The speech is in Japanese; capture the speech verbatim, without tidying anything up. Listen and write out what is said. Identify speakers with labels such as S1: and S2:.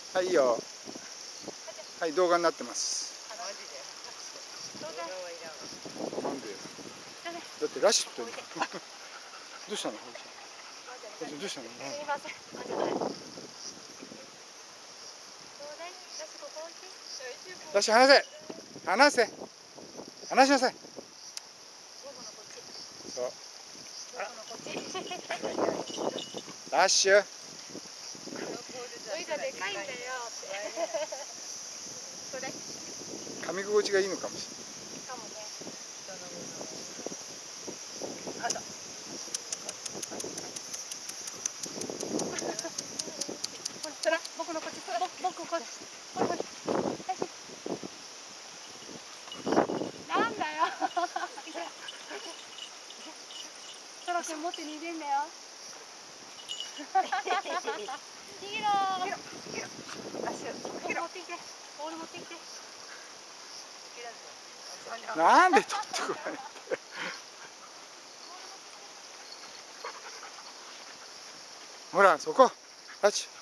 S1: はい、いいよ。はい、動画になってます。なんでよ。だってラッシュってんの。どうしたの？どうしたの？
S2: すみません。
S1: ラッシュ離せ。離せ。離しなさい。そう。ラッシュ。
S2: 海がでかいんだよって。
S1: 噛み心地がいいのかもしれない。
S2: かもね。ほら、僕のこっち、僕こっち、こっち。なんだよ。トラ君持って逃げんだよ。逃げろー。持ってきて。ボール持ってきて。
S1: なんで取ってこないって。ほら、そこ。ラッシュ。